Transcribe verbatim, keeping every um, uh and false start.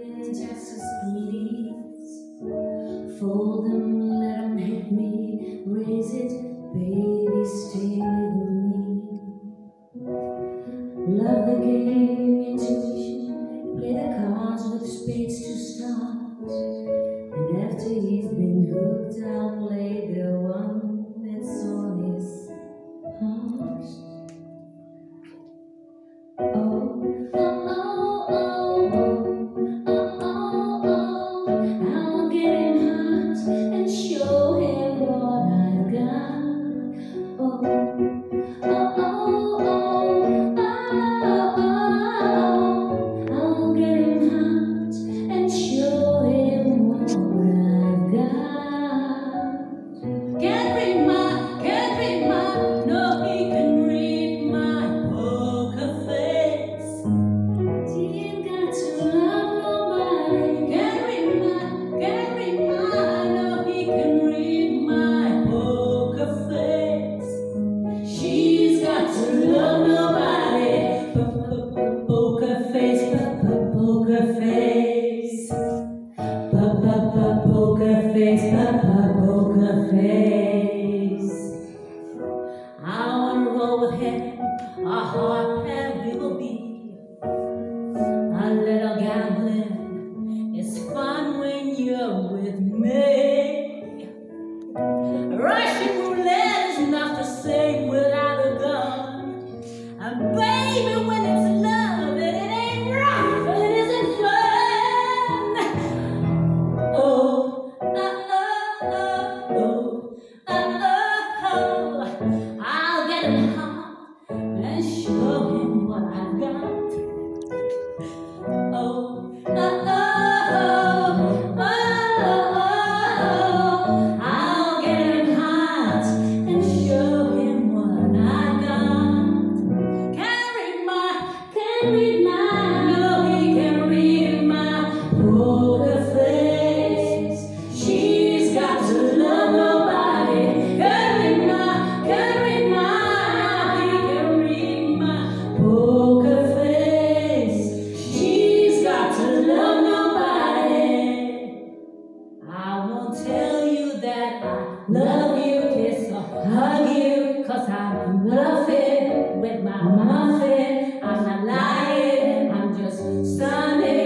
in Texas, please. Fold them, let them hit me. Raise it, baby, stay with me. Love the game, intuition. Play the cards with spades to start. And after he's been hooked, I'll play the one that's on his heart. Oh, oh, oh, oh, oh, oh, oh, oh. I'll get him hot and show him what I've got. Oh, oh, oh, oh, oh, oh, I'll get him hot and show him what I've got. Can't read my, can't read my, no, he can read my poker face. He ain't got to love nobody. Can't read my, can't read my, no, he can read my poker face. She's got to love nobody. Poker face, poker face. Poker face, poker face. I wanna roll with him, a hard path we will be. A little gambling is fun when you're with me. Russian roulette is not the same without a gun. And baby, when it's love, and it ain't rough, and it isn't fun. Oh, oh, oh, oh, oh, oh, oh. I'll get him hot and show him what I've got. Oh, oh, oh, oh, oh, oh. I'll get him hot and show him what I got. Can't read my, can't read my, no, he can read my poker face. She's got to love nobody. Can't read my, can't read my, he can read my poker face. She's got to love nobody. I won't tell you that I love you, kiss or hug you, 'cause I'm bluffing with my muffin. I'm not lying, I'm just stunning.